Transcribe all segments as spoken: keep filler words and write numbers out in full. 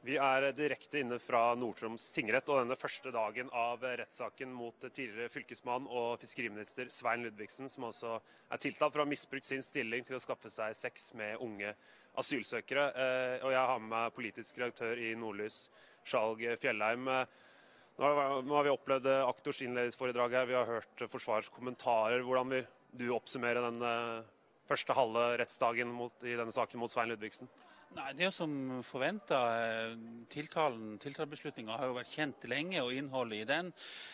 Vi er direkte inne fra Nord-Troms tingrett, og denne første dagen av rettssaken mot tidligere fylkesmann og fiskeriminister Svein Ludvigsen, som altså er tiltalt for å ha misbrukt sin stilling til å skaffe seg sex med unge asylsøkere. Og jeg har med meg politisk redaktør i Nordlys, Skjalg Fjellheim. Nå har vi opplevd aktors innledningsforedrag her, vi har hørt forsvarers kommentarer. Hvordan vil du oppsummere den første halve rettsdagen mot, i denne saken mot Svein Ludvigsen? Nei, det er jo som forventet. Tiltalen, tiltalebeslutningen har jo vært kjent lenge, og innholdet i den.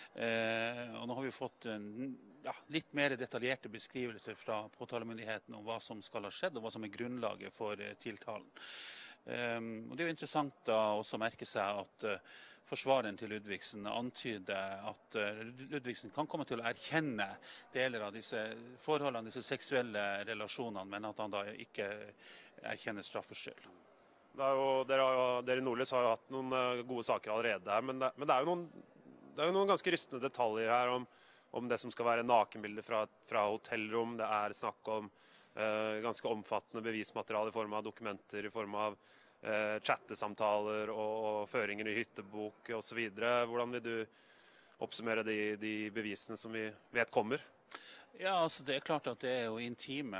Eh, og nå har vi fått en, ja, litt mer detaljerte beskrivelser fra påtalemyndigheten om hva som skal ha skjedd, og hva som er grunnlaget for eh, tiltalen. Eh, og det er jo interessant da også å merke seg at eh, forsvaren til Ludvigsen antyder at eh, Ludvigsen kan komme til å erkjenne deler av disse forholdene, disse seksuelle relasjonene, men at han da ikke erkjenner straffskyld. Det er jo, dere, har jo, dere i Nordlys har jo hatt noen uh, gode saker allerede her, men det, men det er jo noen, det er jo noen ganske rystende detaljer her om, om det som skal være nakenbilder fra, fra hotellrom. Det er snakk om uh, ganske omfattende bevismateriale i form av dokumenter, i form av uh, chattesamtaler og, og føringer i hyttebok og så videre. Hvordan vil du oppsummere de, de bevisene som vi vet kommer? Ja, altså det er klart at det er jo intime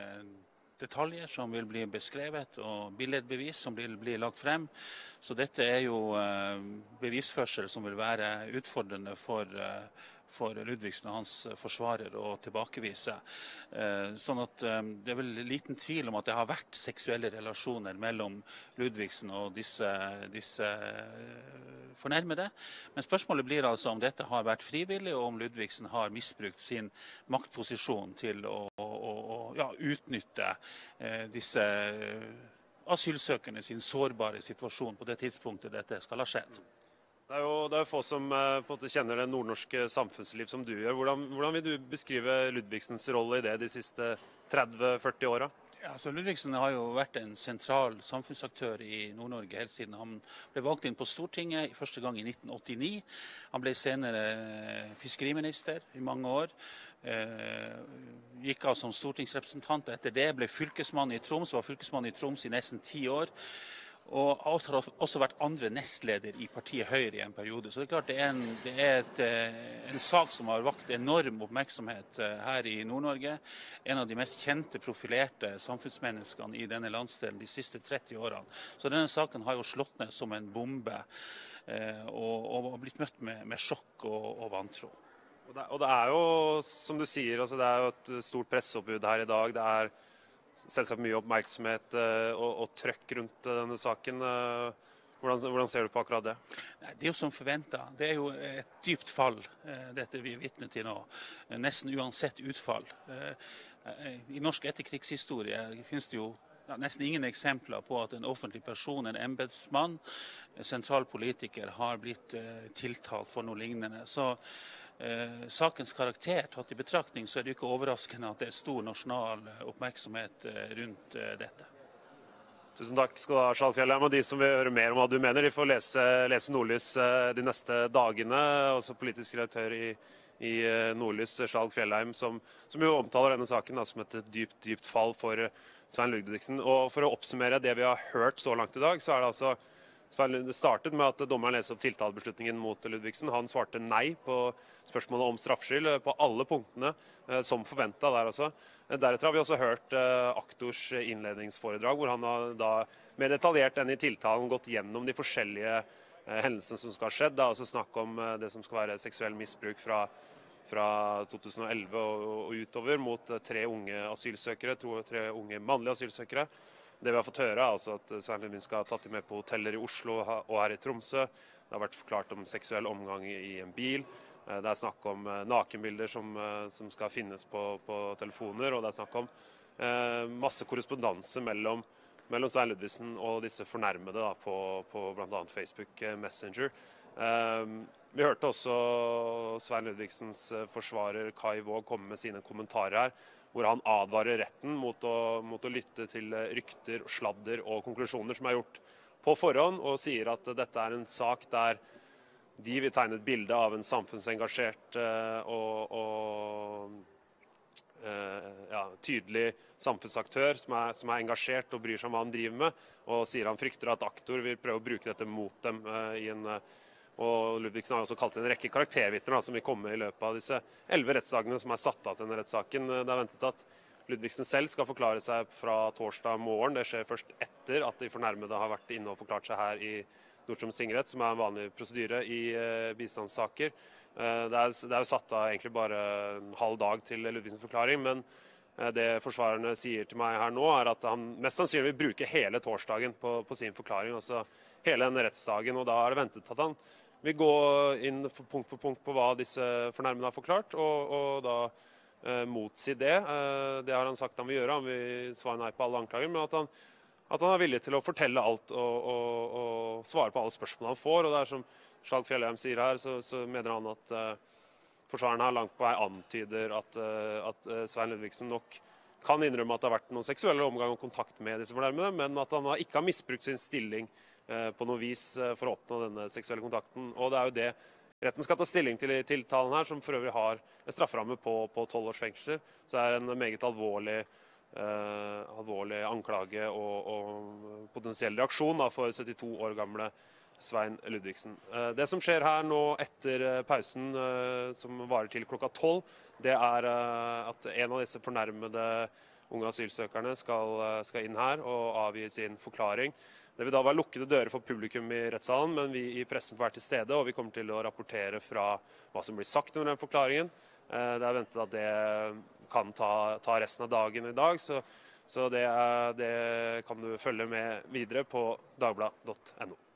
detaljer som vil bli beskrevet, og billedbevis som vil bli lagt frem. Så dette er jo eh, bevisførsel som vil være utfordrende for, eh, for Ludvigsen og hans forsvarer å tilbakevise. Eh, sånn at eh, det er vel liten tvil om at det har vært seksuelle relasjoner mellom Ludvigsen og disse, disse fornærmede. Men spørsmålet blir altså om dette har vært frivillig, og om Ludvigsen har misbrukt sin maktposisjon til å, å, å ja, utnytte eh, disse asylsøkerne sin sårbare situasjon på det tidspunktet dette skal ha skjedd. Det er jo, det er jo få som eh, på en måte kjenner det nordnorske samfunnsliv som du gjør. Hvordan, hvordan vil du beskrive Ludvigsens rolle i det de siste tretti førti åra? Ja, så Ludvigsen har jo vært en sentral samfunnsaktør i Nord-Norge helt siden han ble valgt inn på Stortinget første gang i nitten åttini. Han ble senere fiskeriminister i mange år. Eh, gikk av som stortingsrepresentant etter det, ble fylkesmann i Troms, var fylkesmann i Troms i nesten ti år. Og har også vært andre nestleder i partiet Høyre i en periode. Så det er klart det er en, det er et, en sak som har vakt enorm oppmerksomhet her i Nord-Norge. En av de mest kjente, profilerte samfunnsmenneskene i denne landsdelen de siste tretti årene. Så denne saken har jo slått ned som en bombe, og, og blitt møtt med, med sjokk og, og vantro. Og det, og det er jo, som du sier, altså det er jo et stort presseoppbud her i dag. Det er selvsagt mye oppmerksomhet og, og trøkk rundt denne saken. Hvordan, hvordan ser du på akkurat det? Nei, det er jo som forventet. Det er jo et dypt fall, dette vi er vitne til nå. Nesten uansett utfall. I norsk etterkrigshistorie finnes det jo ja, nesten ingen eksempler på at en offentlig person, en embetsmann, en sentral politiker har blitt tiltalt for noe lignende. Så Eh, sakens karakter tatt i betraktning, så er det ikke overraskende at det er stor nasjonal oppmerksomhet eh, rundt eh, dette. Tusen takk skal du ha, Skjalg Fjellheim. Og de som vil høre mer om hva du mener, de får lese, lese Nordlys eh, de neste dagene. Også politisk redaktør i, i Nordlys, Skjalg Fjellheim, som, som jo omtaler denne saken da, som et dypt, dypt fall for Svein Ludvigsen. Og for å oppsummere det vi har hørt så langt i dag, så er det altså det startet med at dommeren leste opp tiltalebeslutningen mot Ludvigsen. Han svarte nei på spørsmålet om straffskyld på alle punktene, som forventet der altså. Deretter har vi også hørt aktors innledningsforedrag, hvor han har da mer detaljert enn i tiltalen gått gjennom de forskjellige hendelsene som skal ha skjedd. Det er altså snakk om det som skal være seksuell misbruk fra, fra to tusen og elleve og, og utover mot tre unge asylsøkere, tre unge mannlige asylsøkere. Det vi har fått høre er altså at Svein Ludvigsen skal ha tatt dem med på hoteller i Oslo og her i Tromsø. Det har vært forklart om seksuell omgang i en bil. Det er snakk om nakenbilder som, som skal finnes på, på telefoner, og det er snakk om eh, masse korrespondanse mellom, mellom Svein Ludvigsen og disse fornærmede da, på, på blant annet Facebook Messenger. Eh, vi hørte også Svein Ludvigsens forsvarer Kai Våg komme med sine kommentarer her, hvor han advarer retten mot å, mot å lytte til rykter, sladder og konklusjoner som er gjort på forhånd, og sier at dette er en sak der de vil tegne et bilde av en samfunnsengasjert og, og ja, tydelig samfunnsaktør som er, som er engasjert og bryr seg om hva han driver med, og sier han frykter at aktor vil prøve å bruke dette mot dem i en Og Ludvigsen har også kalt en rekke karaktervitner som vil komme i løpet av disse elleve rettsdagene som er satt av til denne rettssaken. Det er ventet at Ludvigsen selv skal forklare seg fra torsdag morgen. Det skjer først etter at de fornærmede har vært inne og forklart seg her i Nord-Troms tingrett, som er en vanlig prosedyre i eh, bistandssaker. Eh, det, er, det er jo satt av egentlig bare en halv dag til Ludvigsens forklaring, men eh, det forsvarerne sier til meg her nå, er at han mest sannsynlig vil bruke hele torsdagen på, på sin forklaring, altså hele denne rettsdagen, og da er det ventet at han vi går inn for punkt for punkt på hva disse fornærmede har forklart, og, og da eh, motsi det. Eh, det har han sagt han vil gjøre, han vil svare nei på alle anklager, men at han, at han er villig til å fortelle alt og, og, og svare på alle spørsmål han får. Og det er som Skjalg Fjellheim sier her, så, så mener han at eh, forsvaren her langt på vei antyder at, eh, at eh, Svein Ludvigsen nok kan innrømme at det har vært noen seksuelle omgang og kontakt med disse fornærmede, men at han ikke har misbrukt sin stilling på noe vis for å oppnå denne seksuelle kontakten. Og det er jo det retten skal ta stilling til i tiltalen her, som for øvrig har en strafferamme på tolv års fengsel. Så det er en meget alvorlig, eh, alvorlig anklage og, og potensiell reaksjon da, for syttito år gamle Svein Ludvigsen. Eh, det som skjer her nå etter pausen, eh, som varer til klokka tolv, det er eh, at en av disse fornærmede unge asylsøkerne skal, skal inn her og avgi sin forklaring. Det vil da være lukkede dører for publikum i rettssalen, men vi i pressen får være til stede, og vi kommer til å rapportere fra hva som blir sagt under den forklaringen. Det er ventet at det kan ta, ta resten av dagen i dag, så, så det, det kan du følge med videre på dagbladet punktum no.